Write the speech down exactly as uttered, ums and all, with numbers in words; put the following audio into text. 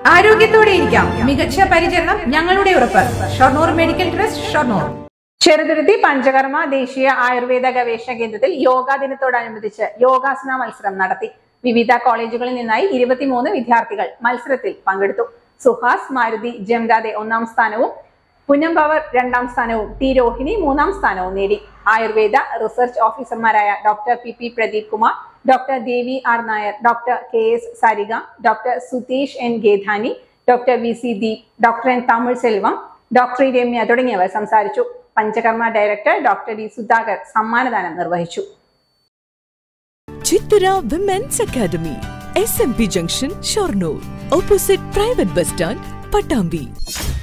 ആരോഗ്യത്തോടെ ഇരിക്കാം. മികച്ച പരിചരണം ഞങ്ങളുടെ ഉറപ്പ്. Shoranur medical trust, Shoranur. ചെറുതുരുത്തി പഞ്ചകർമ്മ ദേശീയ ആയുർവേദ ഗവേഷണ കേന്ദ്രത്തിൽ യോഗാ ദിനത്തോടനുബന്ധിച്ച് യോഗാസന മത്സരം നടത്തി. വിവിധ കോളേജുകളിൽ നിന്നായി ഇരുപത്തിമൂന്ന് വിദ്യാർത്ഥികൾ മത്സരത്തിൽ പങ്കെടുത്തു. സുഹാസ് മാരുതി ജംദാദെ ഒന്നാം സ്ഥാനവും പുന്നംപവർ രണ്ടാം സ്ഥാനവും ടി രോഹിണി മൂന്നാം സ്ഥാനവും നേടി. ആയുർവേദ റിസർച്ച് ഓഫീസർമാരായ doctor P P Pradeep Kumar, doctor Devi R Nair, doctor K S Sarika, doctor Sutheesh N ഗേധാനി, doctor V C Deep, doctor N Tamil Selvam, doctor Ramya തുടങ്ങിയവർ സംസാരിച്ചു. Panchakarma director doctor D Sudhakar സമ്മാനദാനം നിർവഹിച്ചു. Chithara women's academy, S M P junction, Shoranur, opposite private bus stand, Pattambi.